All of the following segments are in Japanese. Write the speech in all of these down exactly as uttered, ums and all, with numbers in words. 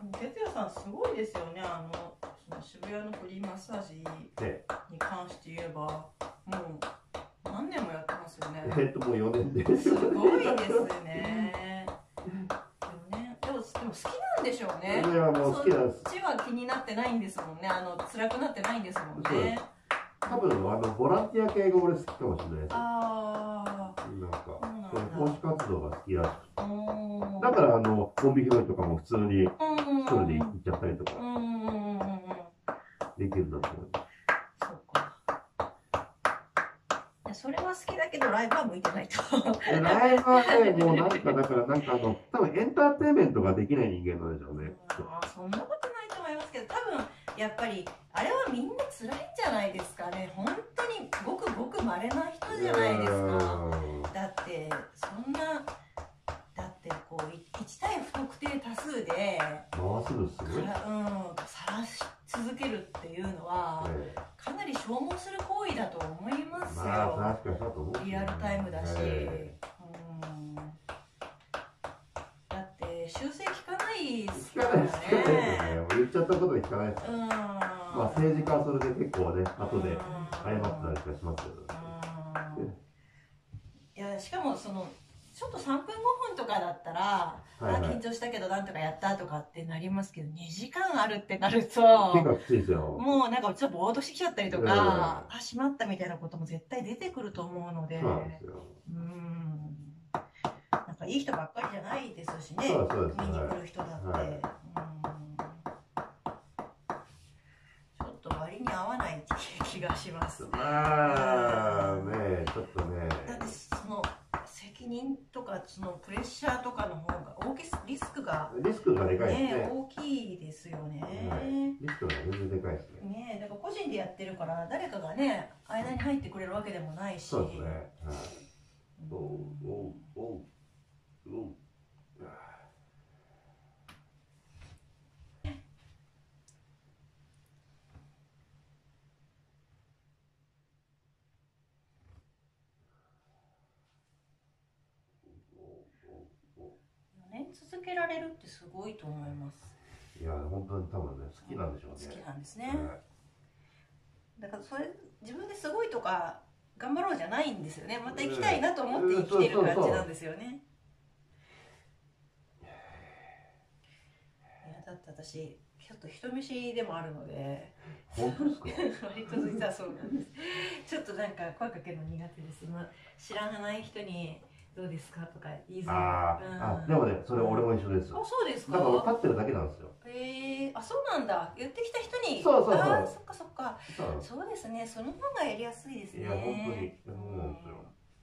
哲也さんすごいですよね。あのその渋谷のフリーマッサージに関して言えば、もう何年もやってますよね。 えっともうよねんです。 すごいですね。よねん、でもでも好きなんでしょうね。 いやもう好きなんです。 そっちは気になってないんですもんね。あの辛くなってないんですもんね。 多分あのボランティア系が俺好きかもしれないです。 ああ。 なんかそういう奉仕活動が好きだし。 うん。 だからあのコンビニとかも普通に一人で行っちゃったりとかできるんだと思います。 そうか。それは好きだけどライブは向いてないと。 ライブはね、もうなんかだからなんかあの多分エンターテインメントができない人間なんでしょうね。 ああ、そんなことないと思いますけど、多分やっぱりあれはみんな辛いんじゃないですかね。本当にごくごく稀な人じゃないですか。だってそんな。こういち対不特定多数で回すのすごい、うん、 晒し続けるっていうのは、ええ、かなり消耗する行為だと思いますよ。 まあ、確かにそうと思う、 リアルタイムだし、ええ、うん、だって修正聞かないですからね。 言っちゃったこと聞かないですから、うん、まあ政治家はそれで結構ね後で謝ってたりしますけど、 うん、いやしかもそのちょっとさんぷんごふんとかだったら、はいはい、あ緊張したけどなんとかやったとかってなりますけど、にじかんあるってなると結構きついですよ。 もうなんかちょっとぼーっとしてきちゃったりとか、あしまったみたいなことも絶対出てくると思うので、そうなんですよ。うん、なんかいい人ばっかりじゃないですしね、 そうそうですね、 見に来る人だって、はい、うん、ちょっと割に合わない気がします。 まあね、ちょっとね。 だってその責任とかそのプレッシャーとかの方が大きい、リスクがリスクがでかいですね。 ね、大きいですよね。 はい、リスクが全然でかいですね。 ね、だから個人でやってるから誰かがね間に入ってくれるわけでもないし。 そうですね。はい。おうおうおうおう。 続けられるってすごいと思います。 いや本当に多分ね好きなんでしょうね。 好きなんですね。はい、だからそれ自分ですごいとか頑張ろうじゃないんですよね。また行きたいなと思って生きてる感じなんですよね。いやだって私ちょっと人見知りでもあるので。 本当ですか？ 割と実はそうなんです。ちょっとなんか声かけるの苦手です。まあ、知らない人に。どうですかとか言いづらい。 あ、うん、あ、でもね、それ俺も一緒です。 あ、そうですか。 だから立ってるだけなんですよ。 へえ、あ、そうなんだ。言ってきた人に。 そうそうそう。 あ、そっかそっか。そうですね。その方がやりやすいですね。 いや、本当に。そうなんですよ。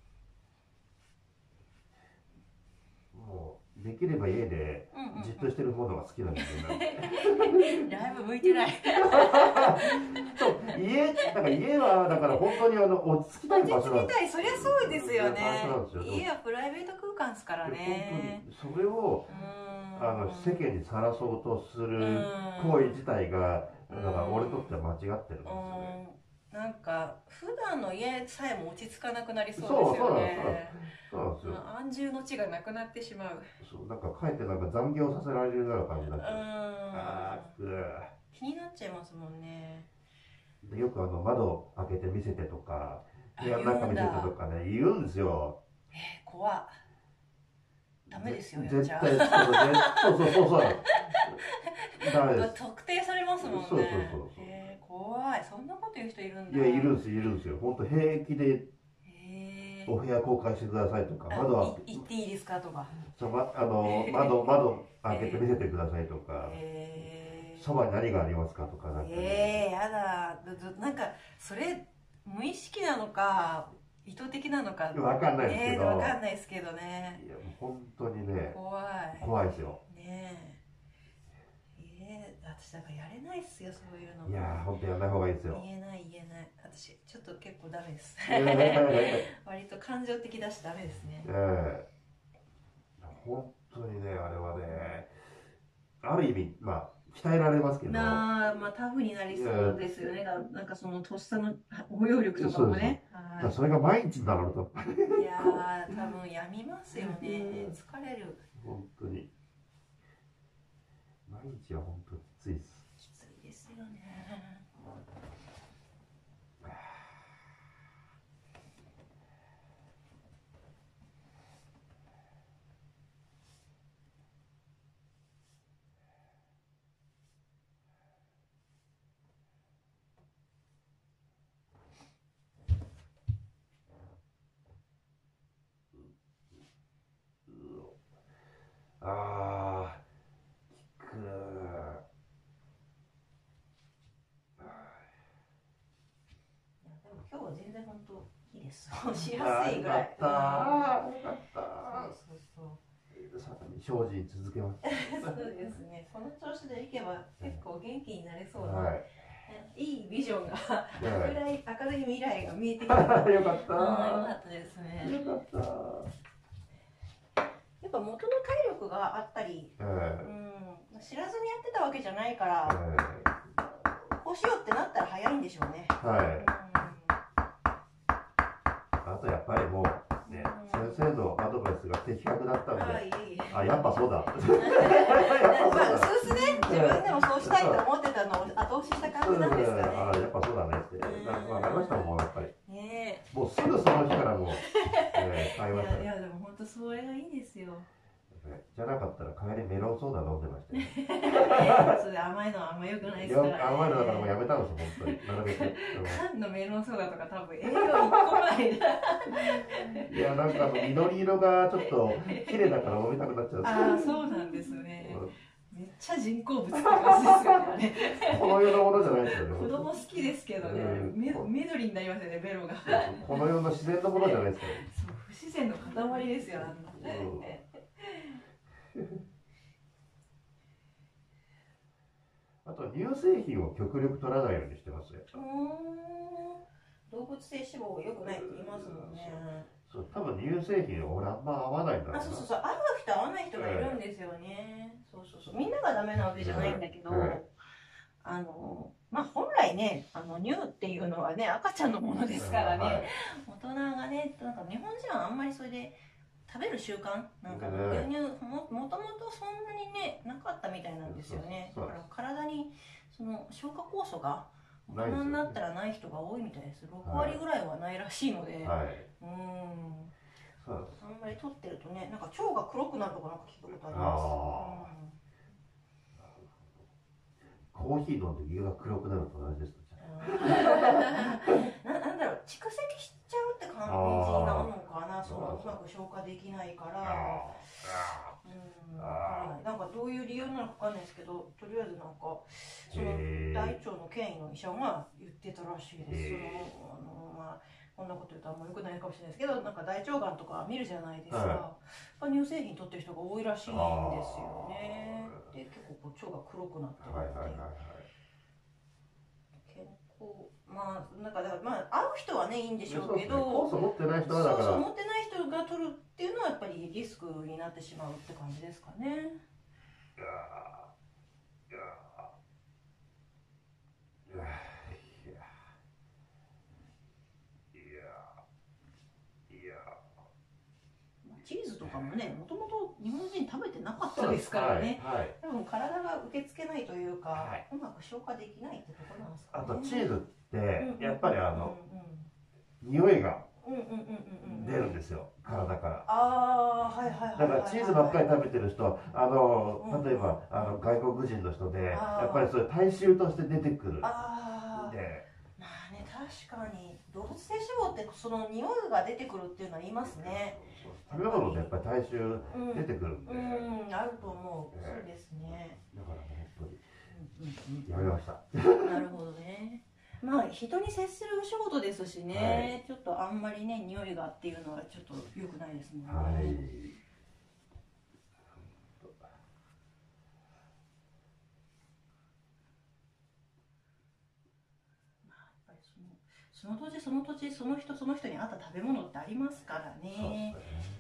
もうできれば家でじっとしてる方が好きなんですよね。 ライブ向いてない。 そう家なんか家はだから本当にあの落ち着きたい場所なんです。 落ち着きたい、そりゃそうですよね。家はプライベート空間ですからね。 それをあの世間にさらそうとする行為自体がだから俺にとっては間違ってるんですよね。 なんか普段の家さえも落ち着かなくなりそうですよね。 そうなんですよ。 安住の地がなくなってしまう。 そうなんか帰ってなんか残業させられるような感じになっちゃう。ああ、 気になっちゃいますもんね。 よくあの窓開けて見せてとか部屋の中見せてとかね言うんですよ。 えー、怖っ。ダメですよ。 絶対そうそうそうそう。ダメです。 特定されますもんね。 そうそうそう。 えー、怖い。そんなこと言う人いるんだ。 いやいるんですいるんですよ。本当平気でお部屋公開してくださいとか、窓は行っていいですかとか。 そうまあの窓窓開けて見せてくださいとか。そばに何がありますかとかなんか、ね。 ええー、やだ。なんかそれ無意識なのか意図的なのかわかんないですけど。 わかんないですけどね。 いやもう本当にね。 怖い。 怖いですよ。 ねえ。ええー、私だからやれないっすよそういうの。 いや本当やらない方がいいですよ。 言えない言えない。私ちょっと結構ダメです。割と感情的だしダメですね。 ええー、本当にねあれはねある意味まあ。鍛えられますけど。 ああ、まあタフになりそうですよね。なんかそのとっさの応用力とかもね。 そうそう。それが毎日になると。 いやー、多分やみますよね。疲れる。 本当に。毎毎日は本当きついです。 きついですよね。 ああ、きくー。 今日は全然本当いいです。しやすいぐらい。 よかったー。よかったー。 そうそうさらに精進続けます。 そうですね。この調子でいけば結構元気になれそうな、 はい、 いいビジョンが、 はい、 明るい明るい未来が見えてきた。よかったー。よかったですね。 よかったー。 やっぱ元の体力があったり、 えー、 うん、知らずにやってたわけじゃないから、 えー、 こうしようってなったら早いんでしょうね。 はい。うん、あとやっぱりもうね、うん、先生のアドバイスが的確だったんで、はい、あ、やっぱそうだ。まあ、 うすうすね、自分でもそうしたいと思ってたのを後押しした感じなんですかね。 あ、やっぱそうだねって、わかりましたもん、やっぱり。 ね、 もうすぐその日からもう、えー、買いました。 いや、いやでも本当それがいいですよ。 じゃなかったら帰りメロンソーダ飲んでましたよ、ね。 それ甘いのはあんま良くないですからね。 甘いのだからもうやめたんですよ、本当に。なるべく。 缶のメロンソーダとか多分栄養いっこもない。 いや、なんかあの緑色がちょっと綺麗だから飲みたくなっちゃう。 ああ、そうなんですね。めっちゃ人工物って感じですよね。 この世のものじゃないですよね。 子供好きですけどね、め緑になりますよね、ベロが。 この世の自然のものじゃないですか。 そう、不自然の塊ですよ、あんな。 あと乳製品を極力取らないようにしてますよ。 動物性脂肪が良くないって言いますもんね。 そう、多分乳製品俺あんま合わないんだろうな。 あ、そうそうそう、合う人合わない人がいるんですよね。えー、そうそうそう、みんながダメなわけじゃないんだけど、はい、あのまあ本来ね、あの乳っていうのはね、赤ちゃんのものですからね、はい、大人がね、なんか日本人はあんまりそれで食べる習慣なんか牛乳 も, もともとそんなにねなかったみたいなんですよね。だから体にその消化酵素が大人になったらない人が多いみたいです。ろくわりぐらいはないらしいので、はい、うん、そう、あんまり取ってるとね、なんか腸が黒くなるとかなんか聞いたことあります。 うん、コーヒー飲んで胃が黒くなると同じです。 な, なんだろう、蓄積しちゃうって感じなのかな、そのうまく消化できないから。うん、なんかどういう理由なのかわかんないですけど、とりあえずなんかその大腸の権威の医者が言ってたらしいです。そのあの、まあ、こんなこと言うとあんまよくないかもしれないですけど、なんか大腸がんとか見るじゃないですか。はい、乳製品取ってる人が多いらしいんですよね。で、結構こう腸が黒くなってるっていう。まあ、なんかだからまあ合う人はねいいんでしょうけど、 酵素持ってない人はだから、 そうそう、持ってない人が取るっていうのはやっぱりリスクになってしまうって感じですかね。いやいやいやいや、チーズとかもね、もともと日本人食べてなかったですからね、はいはい、多分体が受け付けないというか、はい、うまく消化できないってところなんですかね。あとチーズってやっぱりあの、うんうん、匂いが出るんですよ、体から。ああ、はいはいはい。だからチーズばっかり食べてる人は、あの例えばあの外国人の人でやっぱりそれ体臭として出てくる。ああ。で、まあね、確かに動物性脂肪ってその匂いが出てくるっていうのは言いますね。食べ物でやっぱり体臭出てくるんで。うん、うん、あると思う。えー、そうですね。だからね、本当にやめました。なるほどね。まあ人に接するお仕事ですしね、はい、ちょっとあんまりね匂いがっていうのはちょっと良くないですもんね。はい、その土地その土地その人その人に合った食べ物ってありますからね。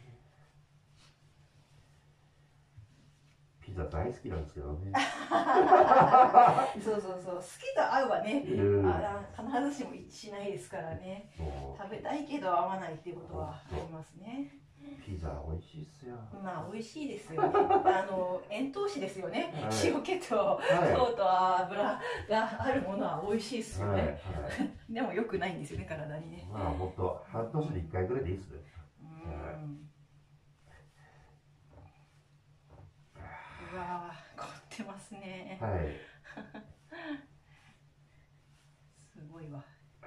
ピザ大好きなんですけどね。 そうそうそう、好きと合うはね、あ必ずしも一致しないですからね。食べたいけど合わないっていうことはありますね。 ピザ美味しいっすよ。 まあ美味しいですよね。あの塩糖脂ですよね。 はい、 塩気と糖と油があるものは美味しいですよね。はいはい、でも良くないんですよね、体にね。 まあ本当半年にいっかいぐらいでいいっすね。うん。 うわー、凝ってますね。 はい。 すごいわ。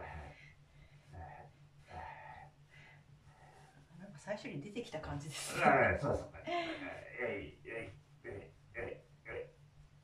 なんか最初に出てきた感じですね。 はい、そうですね。えいえいえいえいえい。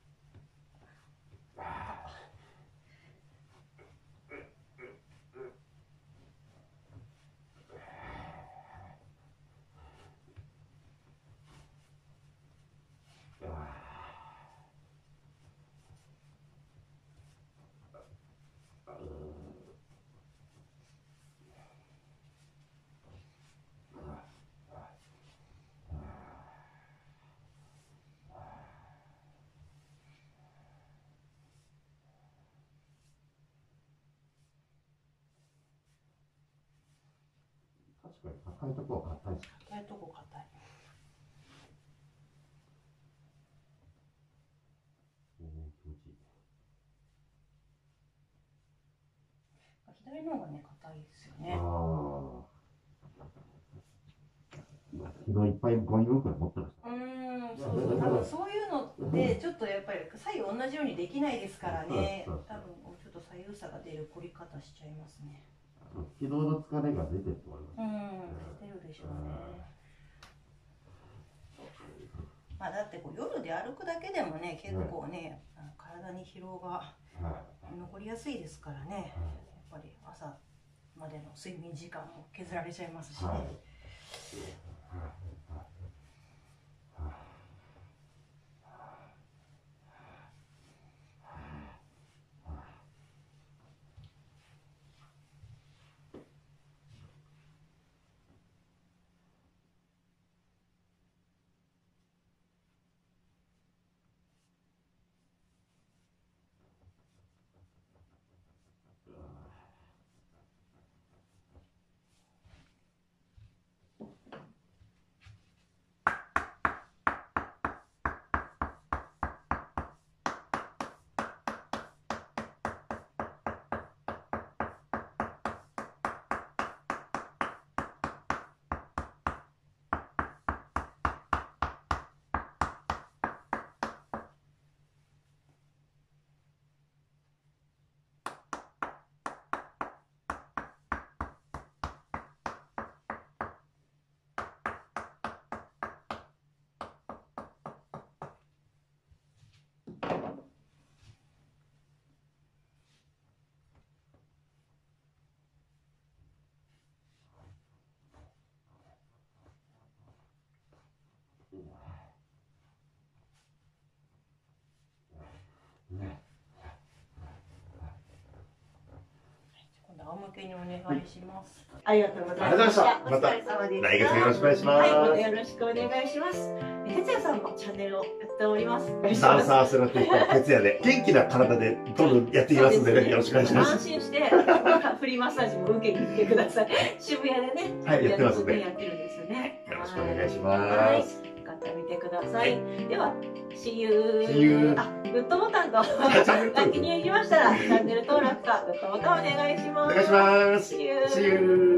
確かに硬いとこは硬いです。 硬いとこ硬い。 おお、気持ちいい。 左の方がね硬いですよね。 ああ。昨日いっぱいゴミ袋持ってました。 うーん、そうそう、多分そういうのってちょっとやっぱり左右同じようにできないですからね。多分ちょっと左右差が出る凝り方しちゃいますね。 昨日の疲れが出てると思います。 うん、出るでしょうね。まあだってこう夜で歩くだけでもね、結構ね、あの体に疲労が残りやすいですからね。やっぱり朝までの睡眠時間も削られちゃいますしね。はい、仰向けにお願いします。ありがとうございました。お疲れ様でした。 来月よろしくお願いします。はい、 またよろしくお願いします。哲也さんもチャンネルをやっております。 ダンサーセラピスト哲也で元気な体でどんどんやっていきますんでね、よろしくお願いします。 安心してフリーマッサージも受けに来てください。渋谷でね、 はい、やってますんで。 やってるんですよね。 よろしくお願いします。 よかったら見てください。では、See you。 See you。 あ、グッドボタンとが気に入りましたら、チャンネル登録かグッドボタンお願いします。 お願いします。 See you。 See you。